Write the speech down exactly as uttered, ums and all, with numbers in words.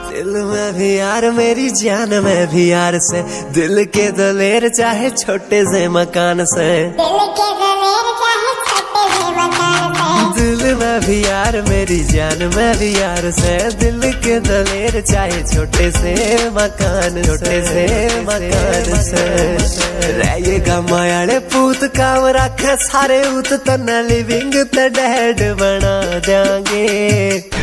दिल में भी यार मेरी जान में भी यार से, दिल के दलेर चाहे छोटे से मकान से, दिल के दलेर चाहे छोटे से मकान से, दिल में भी यार मेरी जान में भी यार से, दिल के दलेर चाहे छोटे से मकान, छोटे से मकान से। रहेगा मायाड़े पूत काम रखे सारे उत तना लिविंग ते डैड बना देंगे।